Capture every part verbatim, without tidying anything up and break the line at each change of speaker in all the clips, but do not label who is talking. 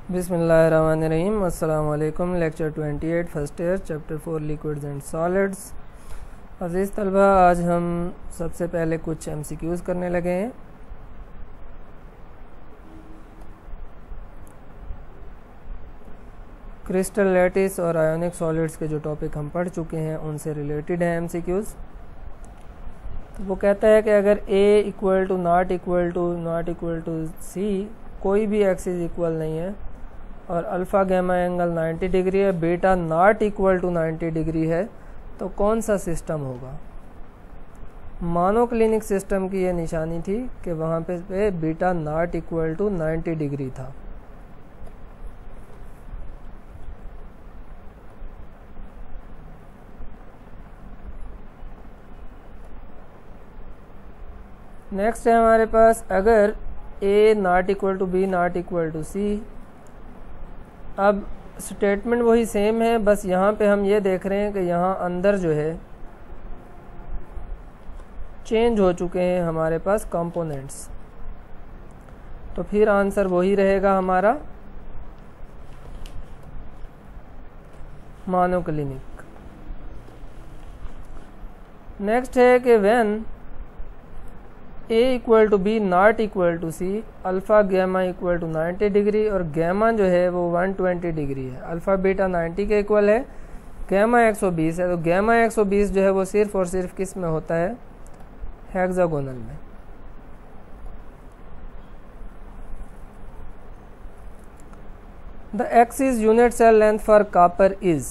बिस्मिल्लाहिर्रहमानिर्रहीम। अस्सलाम वालेकुम। लेक्चर अट्ठाईस first year chapter four liquids and solids. अज़ीज़ तलबा, आज हम सबसे पहले कुछ एमसीक्यूज़ करने लगे हैं। क्रिस्टल लैटिस और आयोनिक सॉलिड्स के जो टॉपिक हम पढ़ चुके हैं उनसे रिलेटेड है एमसीक्यूज़। तो वो कहता है कि अगर a equal to not equal to not equal to c, कोई भी एक्सिस इक्वल नहीं है और अल्फ़ा गैमा एंगल नब्बे डिग्री है, बीटा नॉट इक्वल टू नब्बे डिग्री है, तो कौन सा सिस्टम होगा। मोनोक्लिनिक सिस्टम की ये निशानी थी कि वहाँ पे, पे बीटा नॉट इक्वल टू नब्बे डिग्री था। नेक्स्ट है हमारे पास, अगर a not equal to b not equal to c. अब स्टेटमेंट वही सेम है, बस यहाँ पे हम ये देख रहे हैं कि यहाँ अंदर जो है चेंज हो चुके हैं हमारे पास कंपोनेंट्स, तो फिर आंसर वही रहेगा हमारा मोनोक्लिनिक। नेक्स्ट है कि when a equal to b not equal to c, alpha gamma equal to नब्बे डिग्री और गैमा जो है वो एक सौ बीस डिग्री है। अल्फ़ा बीटा नब्बे के इक्वल है, गैमा एक सौ बीस है, तो गैमा एक सौ बीस जो है वो सिर्फ और सिर्फ किस में होता है, हेक्सागोनल में। The axis unit cell length for copper is,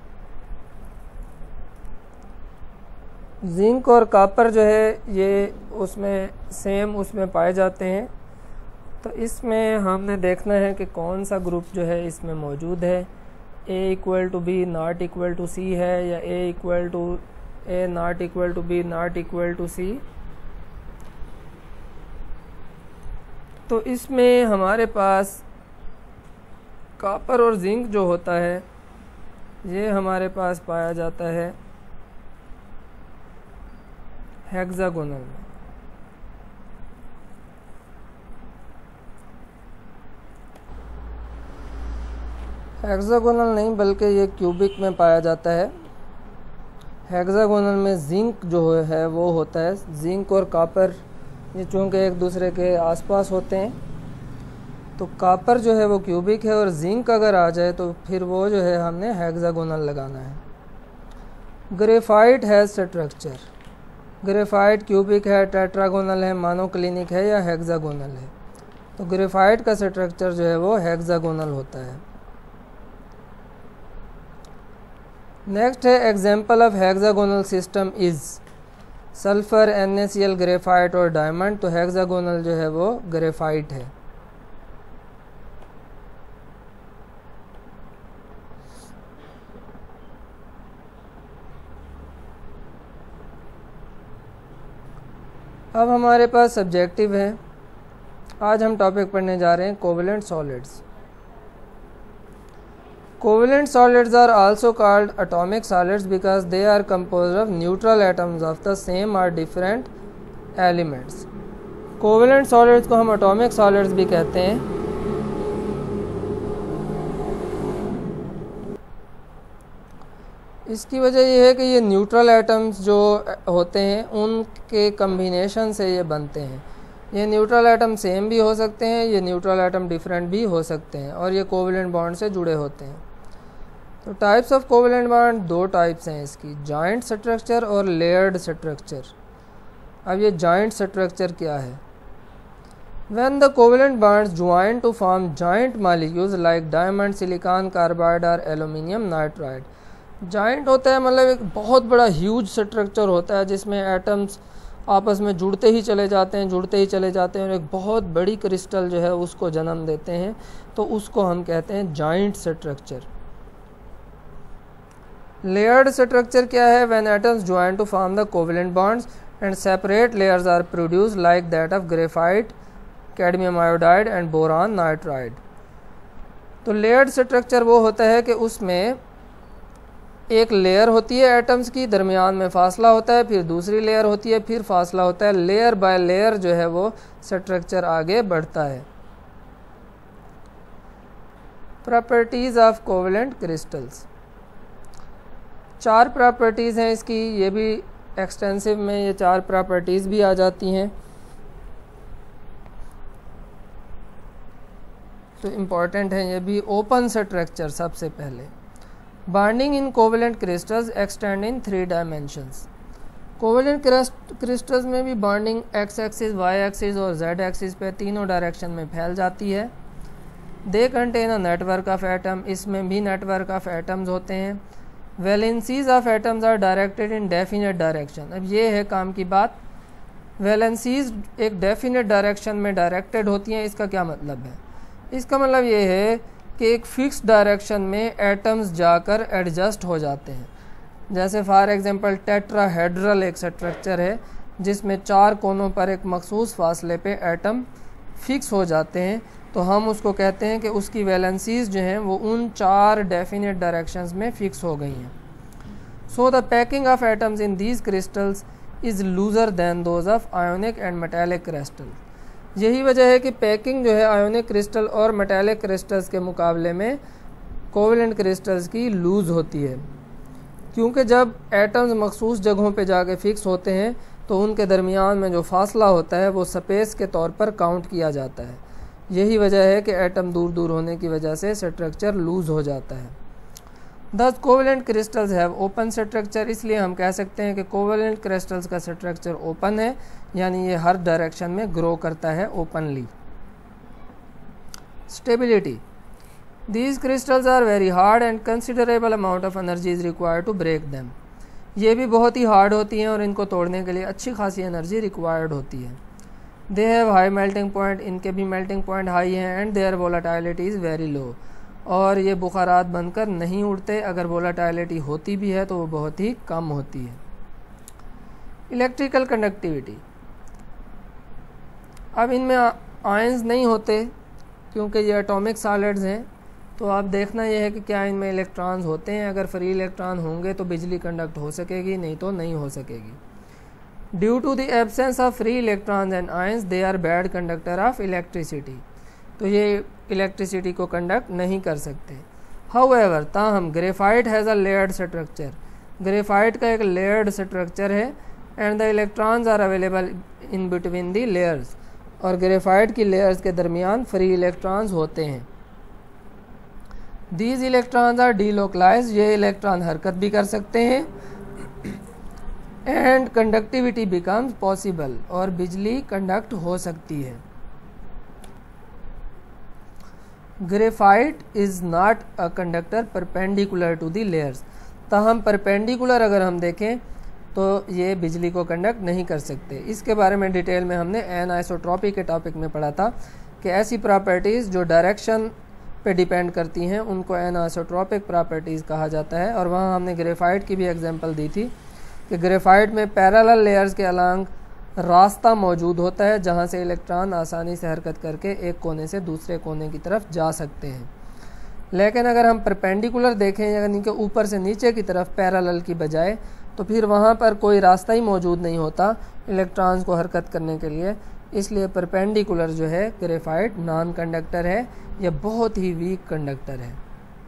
zinc और कॉपर जो है ये उसमें सेम उसमें पाए जाते हैं, तो इसमें हमने देखना है कि कौन सा ग्रुप जो है इसमें मौजूद है। A equal to b not equal to c है या a equal to a not equal to b not equal to c. तो इसमें हमारे पास कॉपर और जिंक जो होता है ये हमारे पास पाया जाता है हेक्सागोनल में। हेक्सागोनल नहीं बल्कि ये क्यूबिक में पाया जाता है। हेक्सागोनल में जिंक जो है वो होता है, जिंक और कॉपर ये चूँकि एक दूसरे के आसपास होते हैं, तो कॉपर जो है वो क्यूबिक है और जिंक अगर आ जाए तो फिर वो जो है हमने हेक्सागोनल लगाना है। Graphite has structure, graphite cubic है, टेट्रागोनल है, मोनोक्लिनिक है या हेक्सागोनल है, तो ग्रेफाइट का स्ट्रक्चर जो है वो हेक्सागोनल होता है। नेक्स्ट है example of hexagonal system is sulphur, N A C L, graphite और डायमंड, तो हेक्सागोनल जो है वो ग्रेफाइट है। अब हमारे पास सब्जेक्टिव है। आज हम टॉपिक पढ़ने जा रहे हैं covalent solids. Covalent solids are also called atomic solids because they are composed of neutral atoms of the same or different elements. Covalent solids को हम एटॉमिक सॉलिड्स भी कहते हैं। इसकी वजह यह है कि ये न्यूट्रल एटम्स जो होते हैं उनके कम्बिनेशन से ये बनते हैं। ये न्यूट्रल एटम सेम भी हो सकते हैं, ये न्यूट्रल एटम डिफरेंट भी हो सकते हैं और ये कोवेलेंट बॉन्ड से जुड़े होते हैं। तो टाइप्स ऑफ कोवेलेंट बॉन्ड दो टाइप्स हैं इसकी, जॉइंट स्ट्रक्चर और लेयर्ड स्ट्रक्चर। अब ये जॉइंट स्ट्रक्चर क्या है? When the covalent bonds join to form giant molecules like diamond, silicon carbide और एल्यूमिनियम नाइट्राइड। जॉइंट होता है मतलब एक बहुत बड़ा ह्यूज स्ट्रक्चर होता है जिसमें एटम्स आपस में जुड़ते ही चले जाते हैं जुड़ते ही चले जाते हैं और एक बहुत बड़ी क्रिस्टल जो है उसको जन्म देते हैं, तो उसको हम कहते हैं जॉइंट स्ट्रक्चर। लेयर्ड स्ट्रक्चर क्या है? When atoms join to form the covalent bonds and separate layers are produce like that of graphite, cadmium iodide and boron nitride. तो लेयर्ड स्ट्रक्चर वो होता है कि उसमें एक लेयर होती है एटम्स की, दरमियान में फासला होता है, फिर दूसरी लेयर होती है, फिर फासला होता है, लेयर बाय लेयर जो है वो स्ट्रक्चर आगे बढ़ता है। प्रॉपर्टीज़ ऑफ कोवेलेंट क्रिस्टल्स, चार प्रॉपर्टीज़ हैं इसकी, ये भी एक्सटेंसिव में ये चार प्रॉपर्टीज़ भी आ जाती हैं, तो इम्पॉर्टेंट है ये भी। ओपन स्ट्रक्चर सबसे पहले, bonding in covalent crystals extend in three dimensions. Covalent crystals में भी bonding x axis, y axis और जेड एक्सिस पे तीनों डायरेक्शन में फैल जाती है। They contain a network of atom, इसमें भी नेटवर्क ऑफ एटम्स होते हैं। Valencies of atoms are directed in definite direction. अब ये है काम की बात, वैलेंसीज एक डेफिनेट डायरेक्शन में डायरेक्टेड होती हैं। इसका क्या मतलब है? इसका मतलब ये है कि एक फ़िक्स डायरेक्शन में एटम्स जाकर एडजस्ट हो जाते हैं। जैसे फॉर एग्जांपल टेट्राहेड्रल एक स्ट्रक्चर है जिसमें चार कोनों पर एक मखसूस फासले पे एटम फिक्स हो जाते हैं, तो हम उसको कहते हैं कि उसकी वैलेंसीज जो हैं वो उन चार डेफिनेट डायरेक्शंस में फिक्स हो गई हैं। So the packing of atoms in these crystals is looser than those of ionic and metallic crystal. यही वजह है कि पैकिंग जो है आयोनिक क्रिस्टल और मेटालिक क्रिस्टल्स के मुकाबले में कोवेलेंट क्रिस्टल्स की लूज़ होती है, क्योंकि जब एटम्स मखसूस जगहों पे जाके फिक्स होते हैं तो उनके दरमियान में जो फासला होता है वो स्पेस के तौर पर काउंट किया जाता है। यही वजह है कि एटम दूर दूर होने की वजह से स्ट्रक्चर लूज़ हो जाता है। Thus covalent crystals have open structure, इसलिए हम कह सकते हैं कि कोवेलेंट क्रिस्टल्स का स्ट्रक्चर ओपन है, यानी ये हर डायरेक्शन में ग्रो करता है openly. Stability, These crystals are very hard and considerable amount of energy is required to break them. ये भी बहुत ही हार्ड होती हैं और इनको तोड़ने के लिए अच्छी खासी एनर्जी रिक्वायर्ड होती है। They have high melting point, इनके भी melting point हाई हैं, and their volatility is very low, और ये बुखारात बनकर नहीं उड़ते, अगर वोलाटिलिटी होती भी है तो वो बहुत ही कम होती है। इलेक्ट्रिकल कंडक्टिविटी, अब इनमें आयंस नहीं होते क्योंकि ये एटॉमिक सॉलिड्स हैं, तो आप देखना यह है कि क्या इनमें इलेक्ट्रॉन्स होते हैं। अगर फ्री इलेक्ट्रॉन होंगे तो बिजली कंडक्ट हो सकेगी, नहीं तो नहीं हो सकेगी। Due to the absence of free electrons and ions they are bad conductor of electricity, तो ये इलेक्ट्रिसिटी को कंडक्ट नहीं कर सकते। हाउएवर, ताहम graphite has a layered structure, graphite का एक लेयर्ड स्ट्रक्चर है, and the electrons are available in between the layers, और ग्रेफाइट की लेयर्स के दरमियान फ्री इलेक्ट्रॉन्स होते हैं। दीज इलेक्ट्रॉन्स आर डीलोकलाइज, ये इलेक्ट्रॉन हरकत भी कर सकते हैं, एंड कंडक्टिविटी बिकम्स पॉसिबल, और बिजली कंडक्ट हो सकती है। Graphite is not a conductor perpendicular to the layers, ताहम परपेंडिकुलर अगर हम देखें तो ये बिजली को कंडक्ट नहीं कर सकते। इसके बारे में डिटेल में हमने एनआइसोट्रॉपी के टॉपिक में पढ़ा था कि ऐसी प्रॉपर्टीज़ जो डायरेक्शन पे डिपेंड करती हैं उनको एनआइसोट्रॉपिक प्रॉपर्टीज़ कहा जाता है, और वहाँ हमने ग्रेफाइट की भी एग्जांपल दी थी कि ग्रेफाइट में पैरेलल लेयर्स के अलांग रास्ता मौजूद होता है जहाँ से इलेक्ट्रॉन आसानी से हरकत करके एक कोने से दूसरे कोने की तरफ जा सकते हैं। लेकिन अगर हम परपेंडिकुलर देखें, यानी कि ऊपर से नीचे की तरफ पैरेलल की बजाय, तो फिर वहाँ पर कोई रास्ता ही मौजूद नहीं होता इलेक्ट्रॉन्स को हरकत करने के लिए। इसलिए परपेंडिकुलर जो है ग्रेफाइट नॉन कंडक्टर है, यह बहुत ही वीक कंडक्टर है।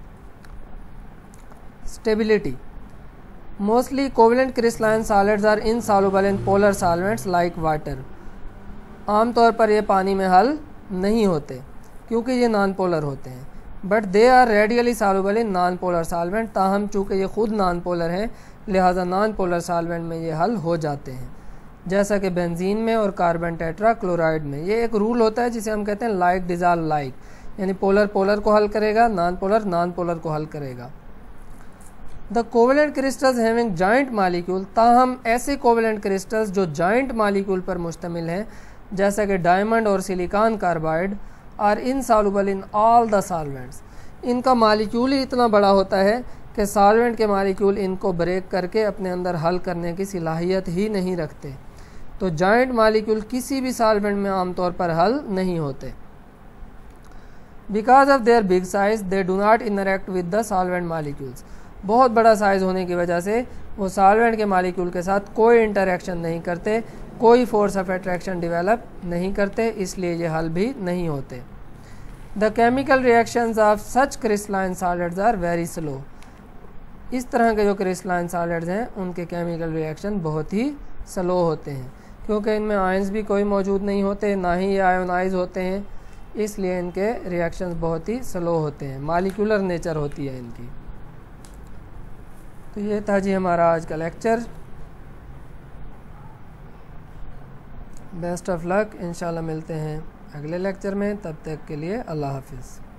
Stability, mostly covalent crystalline solids are insoluble in polar solvents like water, आमतौर पर ये पानी में हल नहीं होते क्योंकि ये नॉन पोलर होते हैं, but they are readily soluble in non polar solvent, ताहम चूँकि ये खुद नॉन पोलर हैं लिहाजा नॉन पोलर सॉल्वेंट में ये हल हो जाते हैं, जैसा कि बेंजीन में और कार्बन टेट्रा क्लोराइड में। ये एक रूल होता है जिसे हम कहते हैं लाइक डिजॉल्व लाइक, यानी पोलर पोलर को हल करेगा, नॉन पोलर नॉन पोलर को हल करेगा। The covalent crystals having giant molecule, ताहम ऐसे कोवेलेंट क्रिस्टल्स जो जॉइंट मॉलिक्यूल पर मुश्तमिल हैं, जैसा कि डायमंड और silicon carbide, are insoluble in all the solvents, इनका मॉलिक्यूल ही इतना बड़ा होता है कि सॉल्वेंट के मॉलिक्यूल इनको ब्रेक करके अपने अंदर हल करने की सलाहियत ही नहीं रखते। तो जॉइंट मॉलिक्यूल किसी भी सॉल्वेंट में आमतौर पर हल नहीं होते। Because of their big size they do not interact with the solvent molecules, बहुत बड़ा साइज़ होने की वजह से वो सॉल्वेंट के मॉलिक्यूल के साथ कोई इंटरेक्शन नहीं करते, कोई फोर्स ऑफ अट्रैक्शन डेवलप नहीं करते, इसलिए ये हल भी नहीं होते। The chemical reactions of such crystalline solids are very slow. इस तरह के जो क्रिस्टलाइन सॉलिड्स हैं उनके केमिकल रिएक्शन बहुत ही स्लो होते हैं, क्योंकि इनमें आयंस भी कोई मौजूद नहीं होते, ना ही ये आयोनाइज होते हैं, इसलिए इनके रिएक्शंस बहुत ही स्लो होते हैं, मॉलिक्यूलर नेचर होती है इनकी। तो ये था जी हमारा आज का लेक्चर। बेस्ट ऑफ लक, इंशाल्लाह मिलते हैं अगले लेक्चर में, तब तक के लिए अल्लाह हाफिज़।